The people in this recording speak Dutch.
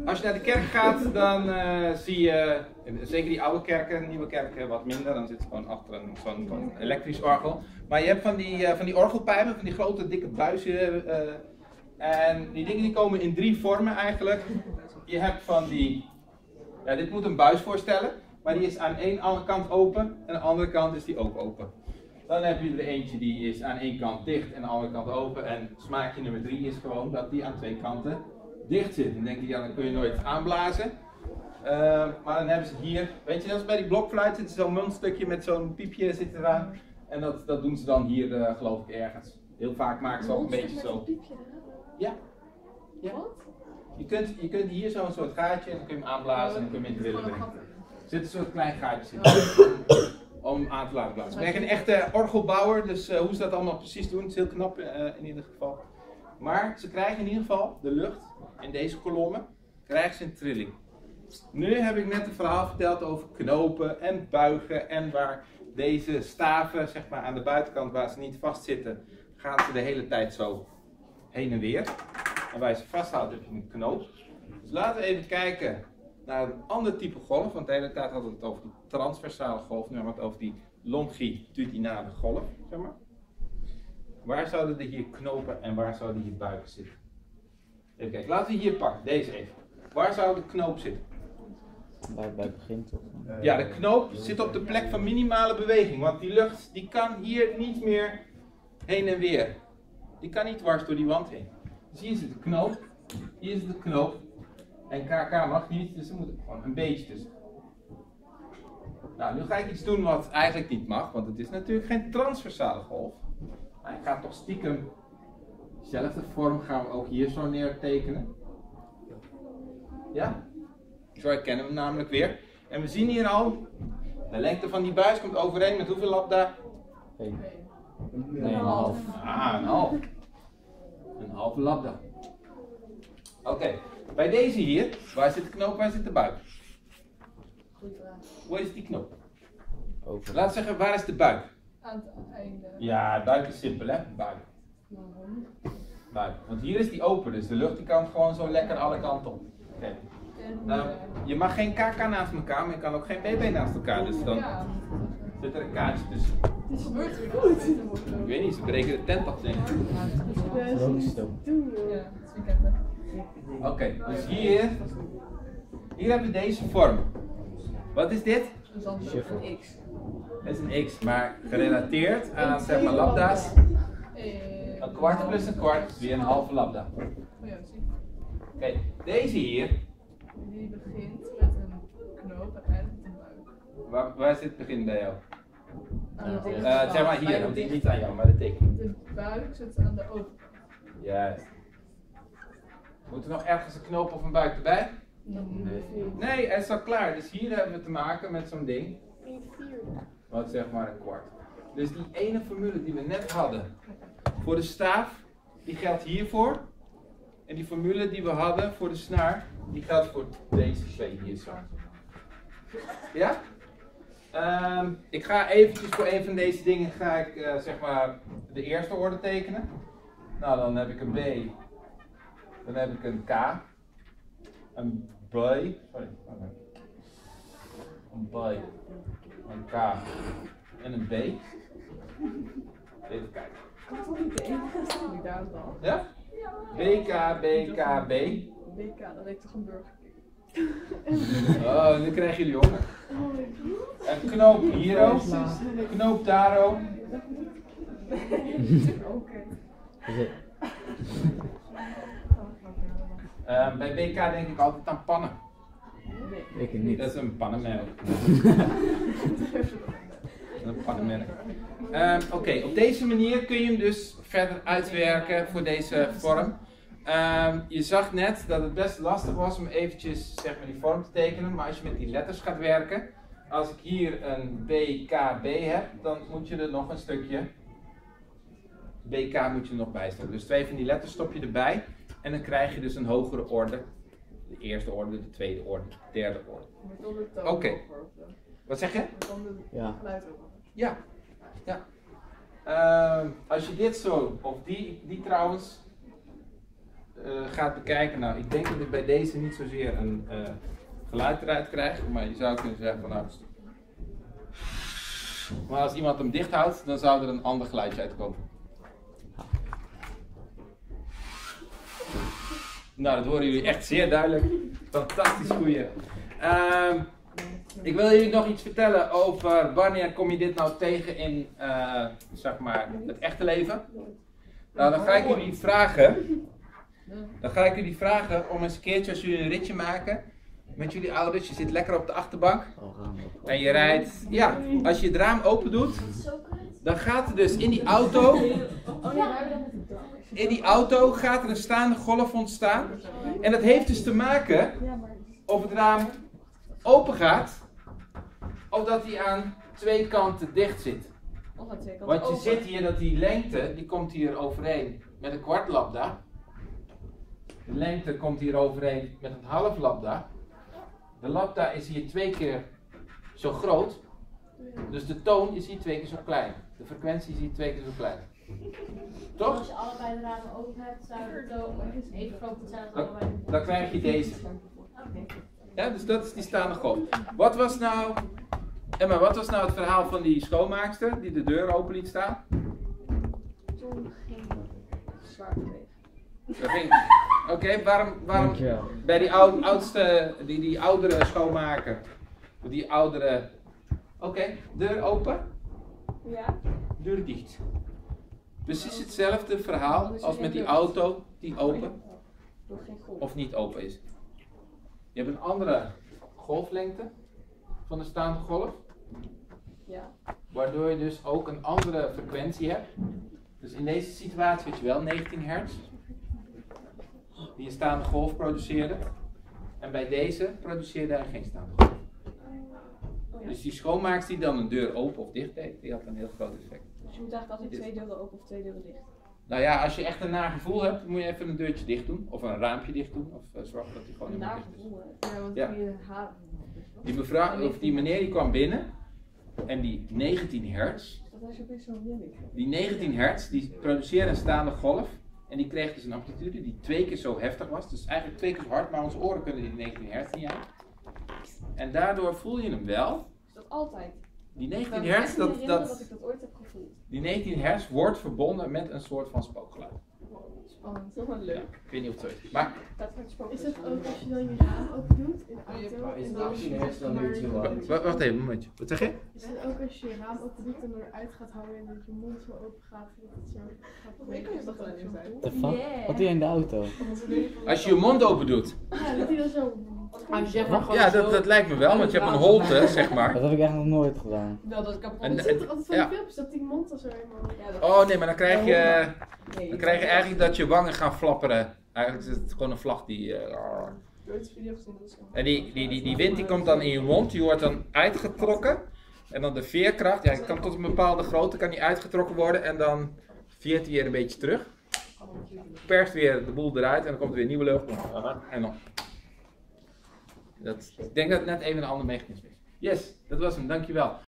Als je naar de kerk gaat, dan zie je, zeker die oude kerken, nieuwe kerken wat minder, dan zit het gewoon achter zo'n elektrisch orgel. Maar je hebt van die orgelpijpen, van die grote dikke buizen. En die dingen die komen in 3 vormen eigenlijk. Je hebt van die, ja, dit moet een buis voorstellen, maar die is aan één kant open en aan de andere kant is die ook open. Dan heb je er eentje die is aan één kant dicht en aan de andere kant open. En smaakje nummer 3 is gewoon dat die aan 2 kanten dicht zit. Dan denk je, ja, dan kun je nooit aanblazen. Maar dan hebben ze hier, weet je, als bij die blokfluit zit zo'n muntstukje met zo'n piepje zit eraan. En dat doen ze dan hier, geloof ik, ergens. Heel vaak maken ze ook een beetje zo. Ja. Ja. Je kunt hier zo'n soort gaatje en dan kun je hem aanblazen en dan kun je hem in de willen brengen. Er zit een soort klein gaatje in om aan te laten blazen. Ik ben geen echte orgelbouwer, dus hoe ze dat allemaal precies doen, is heel knap in ieder geval. Maar ze krijgen in ieder geval de lucht in deze kolommen, krijgen ze in trilling. Nu heb ik net een verhaal verteld over knopen en buigen en waar deze staven, zeg maar aan de buitenkant waar ze niet vastzitten, gaan ze de hele tijd zo heen en weer. En waar je ze vasthoudt heb je een knoop. Dus laten we even kijken naar een ander type golf, want de hele tijd hadden we het over die transversale golf, nu hebben we het over die longitudinale golf, zeg maar. Waar zouden er hier knopen en waar zouden hier buiken zitten? Even kijken, laten we hier pakken, deze even. Waar zou de knoop zitten? Bij het begin toch? Ja, de knoop zit op de plek van minimale beweging, want die lucht die kan hier niet meer heen en weer. Die kan niet dwars door die wand heen. Dus hier zit de knoop, hier zit de knoop. En KK mag niet, dus er moet gewoon een beetje tussen. Nou, nu ga ik iets doen wat eigenlijk niet mag, want het is natuurlijk geen transversale golf. Maar ik ga toch stiekem dezelfde vorm gaan we ook hier zo neer tekenen. Ja? Zo herkennen we hem namelijk weer. En we zien hier al, de lengte van die buis komt overeen met hoeveel lambda? 1. Nee, een half. Ah, een half. Een halve lambda. Oké, bij deze hier, waar zit de knoop, waar zit de buik? Goeie vraag. Waar is die knoop? Over. Laat zeggen, waar is de buik? Aan het einde. Ja, buik is simpel hè, buik. Buik. Want hier is die open, dus de lucht die kan gewoon zo lekker alle kanten op. Oké. Je mag geen KK naast elkaar, maar je kan ook geen BB naast elkaar, dus dan zit er een kaartje tussen. Het gebeurt weer goed. Ik weet niet, ze breken de tent af, denk ik. Rook is het ook. Ja, het is weekend hè. Oké, dus hier hebben we deze vorm. Wat is dit? Een zandloop, een X. Het is een X, maar gerelateerd aan zeg maar lambda's. Een kwart plus een kwart is weer een halve lambda. Oh ja, zie. Oké, deze hier, Die begint met een knoop en eindigt met een buik. waar zit het begin bij jou? Aan de Zeg binnenkant. maar hier, want niet aan jou, maar de teken. De buik zit aan de overkant. Juist. Moet er nog ergens een knoop of een buik erbij? Nee, het is al klaar. Dus hier hebben we te maken met zo'n ding. Wat zeg maar een kwart. Dus die ene formule die we net hadden voor de staaf, die geldt hiervoor. En die formule die we hadden voor de snaar, die geldt voor deze twee hier zo. Ja? Ik ga eventjes voor een van deze dingen ga ik zeg maar de eerste orde tekenen. Nou, dan heb ik een B. Dan heb ik een K. Een B. Sorry. Een B. Een K. En een B. Even kijken. Die daar is dan. Ja? BK, BK, B. BK, dat leek toch een Burger King. Oh, nu krijgen jullie honger. Een knoop hier ook. Knoop daar ook. Oké. Bij BK denk ik altijd aan pannen. Ik niet. Dat is een pannenmerk. Een pannenmerk. Oké, op deze manier kun je hem dus verder uitwerken voor deze vorm. Je zag net dat het best lastig was om eventjes zeg maar, die vorm te tekenen, maar als je met die letters gaat werken, als ik hier een BKB heb, dan moet je er nog een stukje BK moet je er nog bij stoppen. Dus 2 van die letters stop je erbij en dan krijg je dus een hogere orde. De eerste orde, de tweede orde, de derde orde. Oké. Wat zeg je? Ja. Ja. Ja. Als je dit zo, of die trouwens, gaat bekijken, nou ik denk dat ik bij deze niet zozeer een geluid eruit krijg, maar je zou kunnen zeggen van nou, maar als iemand hem dicht houdt, dan zou er een ander geluidje uitkomen. Nou, dat horen jullie echt zeer duidelijk. Fantastisch goeie. Ik wil jullie nog iets vertellen over wanneer kom je dit nou tegen in zeg maar het echte leven. Nou, dan ga ik jullie vragen om eens een keertje als jullie een ritje maken met jullie ouders. Je zit lekker op de achterbank en je rijdt. Ja, als je het raam open doet, dan gaat er dus in die auto gaat er een staande golf ontstaan. En dat heeft dus te maken of het raam open gaat of dat hij aan twee kanten dicht zit. Want je ziet hier dat die lengte, die komt hier overeen met een kwart lambda. De lengte komt hier overeen met een half lambda. De lambda is hier 2 keer zo groot. Dus de toon is hier 2 keer zo klein. De frequentie is hier 2 keer zo klein. Toch? Als je allebei de ramen open hebt, zou het toon even groot zijn als allebei. Dan krijg je deze. Ja, dus dat is die staande golf. Wat was nou het verhaal van die schoonmaakster die de deur open liet staan? Toen ging zwaar bewegen. Oké, waarom bij die die oudere schoonmaker, die oudere, deur open, Ja. deur dicht. Precies hetzelfde verhaal als met die auto die open Door geen golf. of niet open is. Je hebt een andere golflengte van de staande golf, Ja. waardoor je dus ook een andere frequentie hebt. Dus in deze situatie had je wel 19 hertz, die een staande golf produceerde. En bij deze produceerde hij geen staande golf. Dus die schoonmaakster die dan een deur open of dicht deed, die had een heel groot effect. Dus je moet eigenlijk altijd 2 deuren open of 2 deuren dicht. Nou ja, als je echt een naar gevoel hebt, moet je even een deurtje dicht doen. Of een raampje dicht doen. Of zorg dat hij gewoon Een niet naar dicht is. gevoel, hè? Ja, want Ja. dan kun je haar. Die mevrouw, of die meneer die kwam binnen. En die 19 hertz. Dat is ook best wel moeilijk. Die 19 hertz, die produceerde een staande golf. En die kreeg dus een amplitude die 2 keer zo heftig was. Dus eigenlijk 2 keer zo hard, maar onze oren kunnen die 19 hertz niet aan. En daardoor voel je hem wel. Is dat altijd? Die 19 Ik kan me hertz, echt niet herinneren dat ik dat ooit heb gevoeld. die 19 hertz wordt verbonden met een soort van spookgeluid. Spannend. Dat is wel Ja, leuk. ik weet niet of het zo is. Maar Dat wordt spannend. Is dat ook als je dan je raam open doet in de auto? Maar is en het dan actie hertz dan weer te warm? wacht even een momentje. Wat zeg je? Is het ook als je je raam open doet en eruit gaat houden en dat je mond zo open gaat, dat het zo gaat bewegen? kan Is dat dat wel ook in zo zijn. cool? The fuck? Wat doe je in de auto? Als je je mond open doet. Ja, dat hij dan zo... Als je zegt van gewoon Ja, zo- dat lijkt me wel, want je hebt een holte, zeg maar. Dat heb ik echt nog nooit gedaan. Wel dat het kapot En- is. Er zit altijd van die ja. filmpjes dat die mond dan zo helemaal... Ja, dat- Oh nee, maar dan krijg je, Nee, dan krijg je eigenlijk dat je wangen gaan flapperen. Eigenlijk is het gewoon een vlag die... Nooit een video gezien, dat is zo. En die wind die komt dan in je mond, die wordt dan uitgetrokken. En dan de veerkracht, ja, die kan tot een bepaalde grootte kan die uitgetrokken worden. En dan veert hij weer een beetje terug. Perst weer de boel eruit en dan komt er weer nieuwe lucht. En dan... Ik denk dat het net even een ander mechanisme is. Yes, dat was hem, dankjewel.